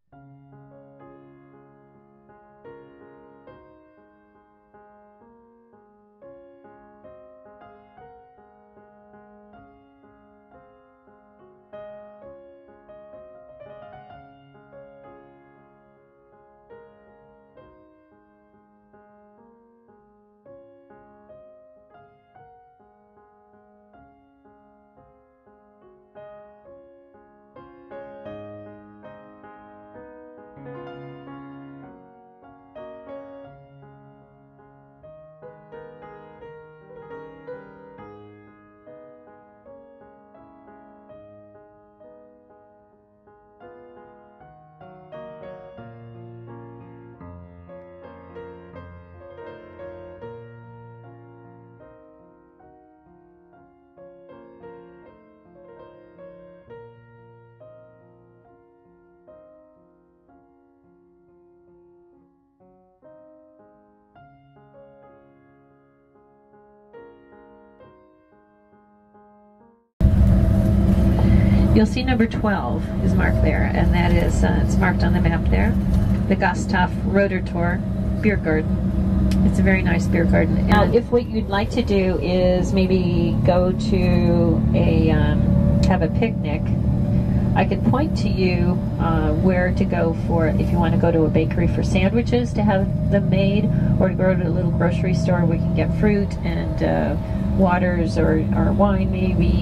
You'll see number 12 is marked there, and that is, it's marked on the map there, the Bacharach To Rothenburg-July beer garden. It's a very nice beer garden. Now, if what you'd like to do is maybe go to a, have a picnic, I could point to you where to go for, if you want to go to a bakery for sandwiches to have them made, or to go to a little grocery store where you can get fruit and waters or wine maybe.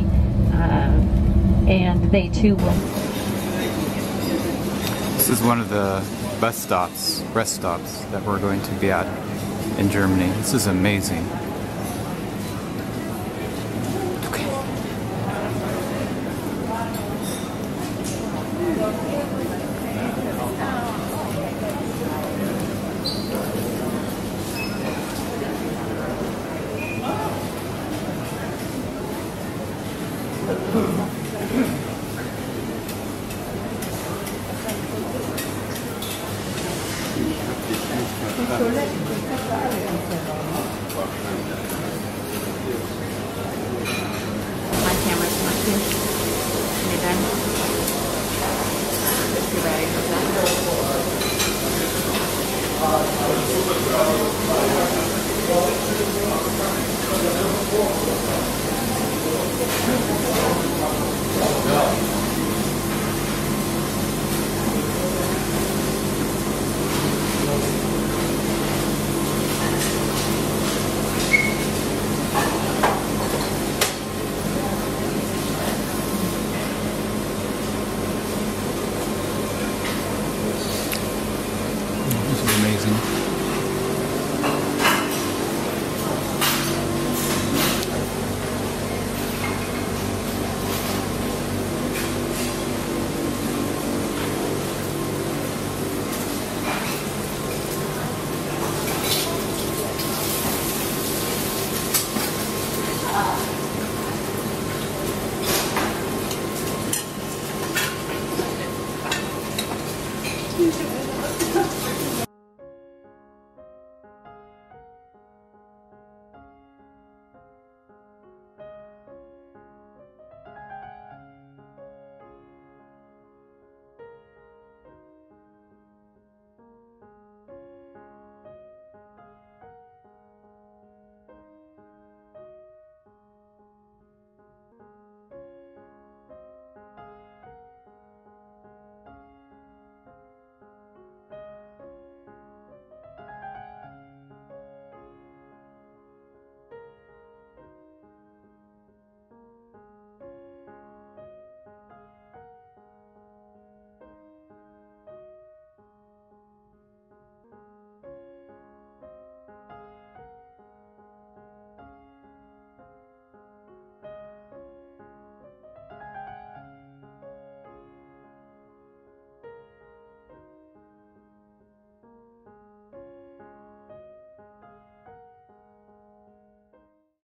And they too will. This is one of the bus stops, rest stops that we're going to be at in Germany. This is amazing. My camera's not too. You done? Just too bad This is amazing. Thank you.